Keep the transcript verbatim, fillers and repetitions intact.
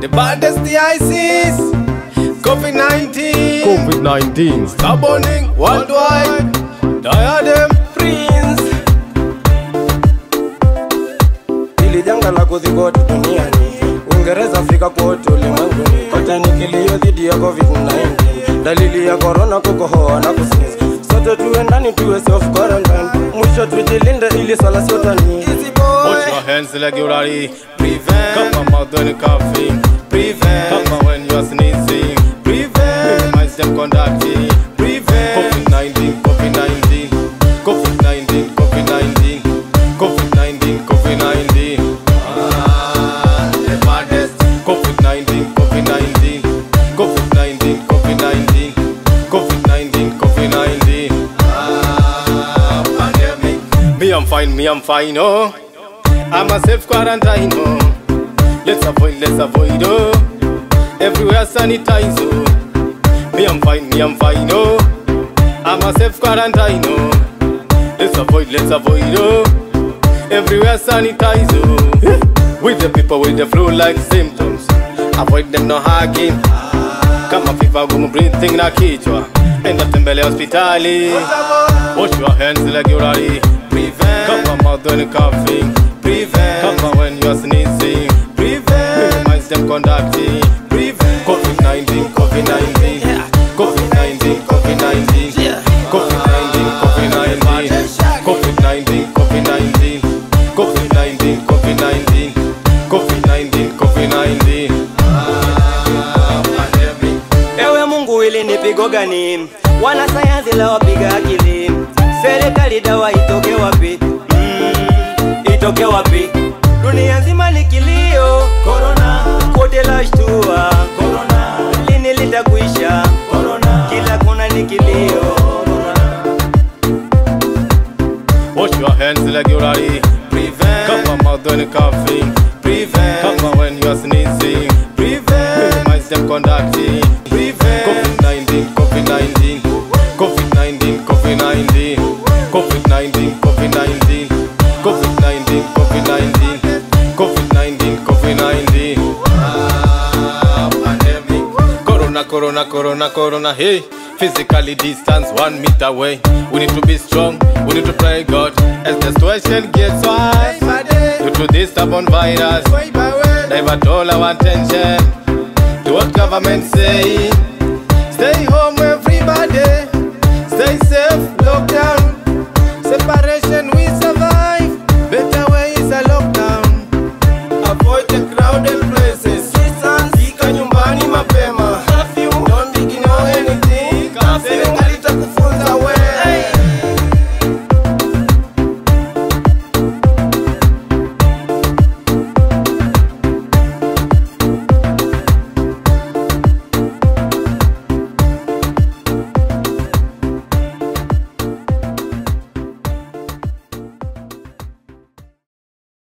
baddest disease, COVID nineteen. COVID nineteen. Stubborning worldwide. Diadem Prince. Hili janga la kudhibiti duniani, Uingereza, Afrika kote ulimwenguni, kote ni kilio dhidi ya COVID nineteen. Dalili ya corona kukohoa na kusneeze. Sote tuwe ndani, tuwe self quarantine. Mwisho tujilinde ili swala sio tani. Put your hands regularly. Prevent. Cover mouth when coughing. Prevent. Cover when you are sneezing. Prevent. Minimize them conducting. Prevent. COVID nineteen. COVID nineteen. COVID nineteen. COVID nineteen. COVID nineteen. COVID nineteen. Ah, the baddest. COVID nineteen. COVID nineteen. COVID nineteen. COVID nineteen. COVID nineteen. COVID nineteen. Ah, pandemic. Me I'm fine. Me I'm fine. Oh. I'm a safe quarantine, oh. Let's avoid, let's avoid, oh. Everywhere sanitize, oh. Me I'm fine, me I'm fine, oh. I'm a safe quarantine, oh. Let's avoid, let's avoid, oh. Everywhere sanitize, oh. With the people with the flu-like symptoms, avoid them no hugging. Kama fever gumu breathing na kichwa, enda tembele hospitali. Wash your hands regularly. Prevent. Cover mouth when coughing. Prevent. Cover when you are sneezing. Prevent. Minimize them conducting. Prevent. COVID nineteen. COVID nineteen. COVID nineteen. COVID nineteen. COVID nineteen. COVID nineteen. COVID nineteen. COVID nineteen. COVID nineteen. COVID nineteen. COVID nineteen. COVID nineteen. Ah, pandemic. Ewe Mungu, ili ni pigo gani? Wanasayansi la wapiga akili. Serikali dawa itoke wapi? Mm, itoke wapi? Dunia nzima ni kilio. Corona, kote la shtua. Corona, lini litakuisha? Corona, kila kona ni kilio. Wash your hands regularly. Prevent. Cover mouth when coughing. Prevent. Cover when you are sneezing. Prevent. Minimize them conducting. Prevent. COVID nineteen. COVID nineteen. COVID nineteen. COVID nineteen. COVID nineteen. COVID nineteen. COVID nineteen. COVID nineteen. COVID nineteen. COVID nineteen. Ah, pandemic. Corona, corona, corona, corona, hey. Physically distance one meter away. We need to be strong, we need to pray God. As the situation gets worse, due to this stubborn virus, divert all our attention to what government say. Stay home.